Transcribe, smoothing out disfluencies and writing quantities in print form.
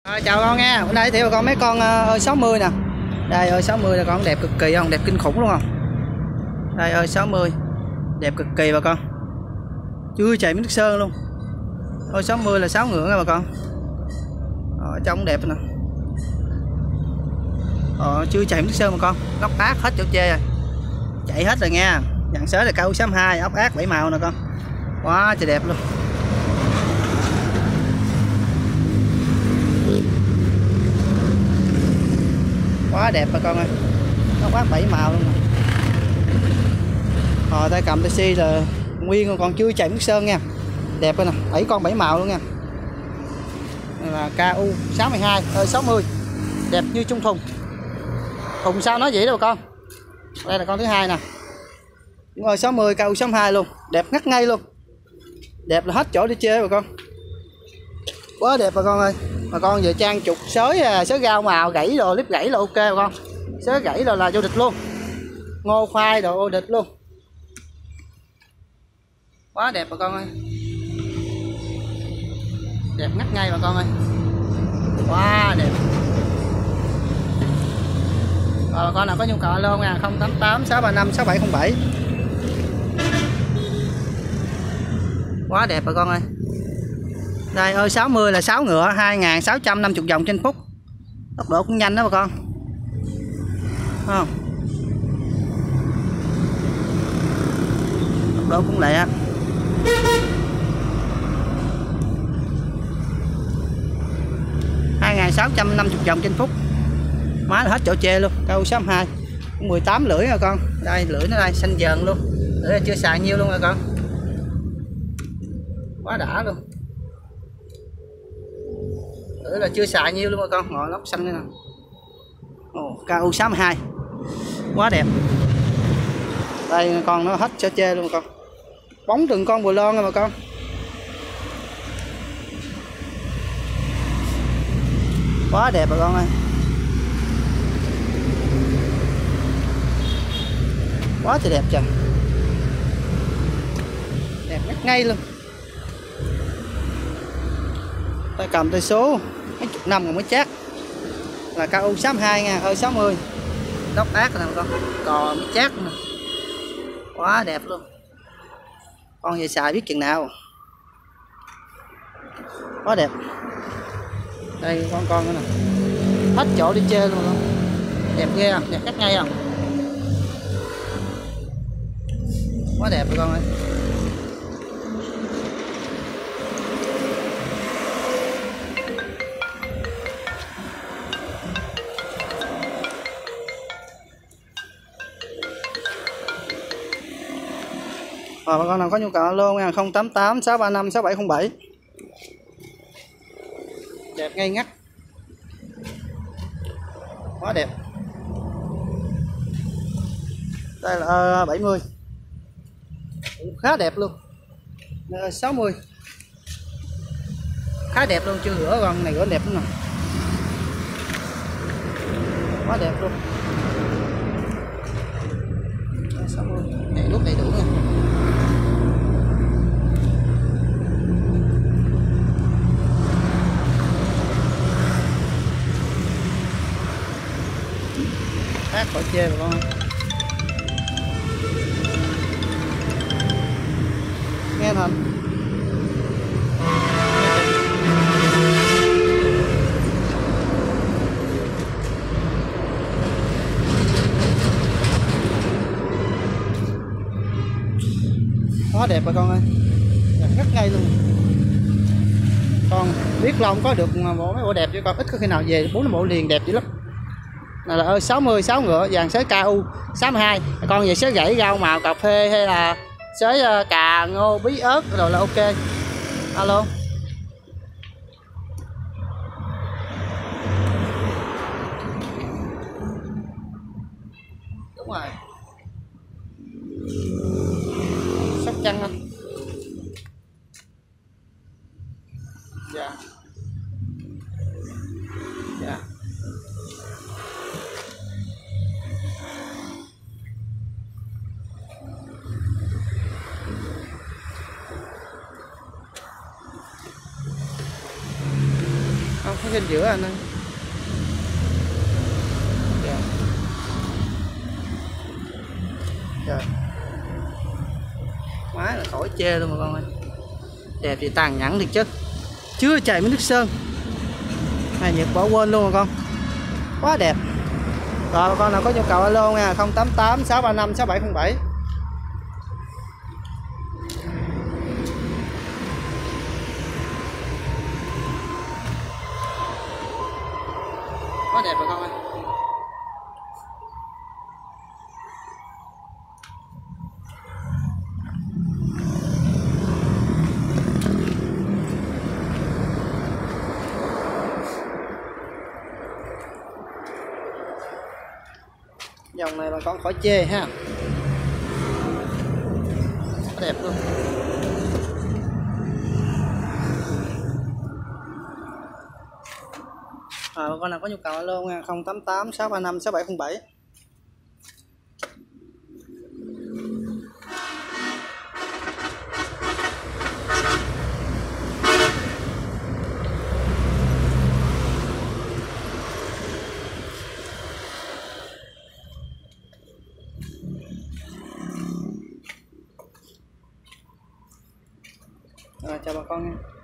Chào con nha, bữa nay theo con mấy con ơi 60 nè. Đây ơi 60 là con đẹp cực kỳ không? Đẹp kinh khủng luôn không? Đây ơi 60. Đẹp cực kỳ bà con. Chưa chạy miếng nước sơn luôn. Ơi 60 là 6 ngựa nha bà con. Trông đẹp nè. Chưa chạy miếng nước sơn bà con. Nóc ác hết chỗ chê rồi. Chạy hết rồi nha. Dàn sới là KU62, ốc ác 7 màu nè con. Quá trời đẹp luôn. Quá đẹp bà con ơi. Nó quá 7 màu luôn rồi. Tay cầm taxi là nguyên còn chưa chạy nước sơn nha. Đẹp rồi nè, 7 con 7 màu luôn nha. Đây là KU62 60. Đẹp như chung thùng. Thùng sao nói vậy đâu bà con. Đây là con thứ hai nè. Rồi 60 KU62 luôn, đẹp ngắt ngay luôn. Đẹp là hết chỗ đi chơi bà con. Quá đẹp bà con ơi. Bà con vừa trang trục sới gao màu gãy rồi, clip gãy là ok bà con. Sới gãy rồi là vô địch luôn. Ngô khoai đồ vô địch luôn. Quá đẹp bà con ơi. Đẹp ngắt ngay bà con ơi. Quá đẹp. Rồi bà con nào có nhu cầu alo nha, 088 635 6707. Quá đẹp bà con ơi. Đây ơi 60 là 6 ngựa 2650 vòng trên phút. Tốc độ cũng nhanh đó bà con. Không? Tốc độ cũng lẹ. Hai 650 vòng trên phút. Má là hết chỗ chê luôn. KU62 18 lưỡi rồi con. Đây lưỡi nó đây xanh dần luôn. Lưỡi là chưa xài nhiêu luôn rồi con. Quá đã luôn. Lưỡi là chưa xài nhiêu luôn rồi con. Ngồi lóc xanh nữa nè. KU62 quá đẹp. Đây con nó hết chỗ chê luôn con. Bóng từng con bù lon rồi mà con. Quá đẹp bà con ơi. Quá trời đẹp trời. Đẹp ngắt ngay luôn. Tay cầm tay số mấy chục năm rồi mới chắc. Là KU62 nha, hơi 60. Đốc ác nè con. Cò mới chắc nè. Quá đẹp luôn. Con về xài biết chừng nào. Quá đẹp. Đây con nữa nè. Hết chỗ đi chơi luôn. Đẹp ghê không? Đẹp cắt ngay không? Quá đẹp rồi con ơi. Bà con nào có nhu cầu alo nha, 088 635 6707. Đẹp ngay ngắt. Quá đẹp. Đây là 70. Khá đẹp luôn. 60. Khá đẹp luôn, chưa rửa con này rửa đẹp lắm nè. Quá đẹp luôn. 60. Này nút đầy đủ nha. Khác khỏi chê bà con. Nghe Thành. Quá đẹp bà con ơi. Đẹp rất ngay luôn. Con biết long có được mấy bộ đẹp chứ con ít có khi nào về 4 bộ liền đẹp dữ lắm. Này là ơi 60 6 ngựa dàn sới KU62. Con về sới gãy rau màu cà phê hay là sới cà ngô bí ớt rồi là ok. Alo. Đúng rồi. Sóc Trăng không? Dạ. Dạ. trên giữa anh ơi. Trời. Má là khỏi chê luôn mà con ơi. Đẹp thì tàn nhẫn thiệt chứ. Chưa chạy với nước sơn. Này Nhật bỏ quên luôn mà con. Quá đẹp. Rồi con nào có nhu cầu alo nha, 088 635 6707. Quá đẹp rồi con ơi. Dòng này bà con khỏi chê ha. Quá đẹp luôn. Bà con nào có nhu cầu alo nha, 088 635 6707. Chào bà con nha.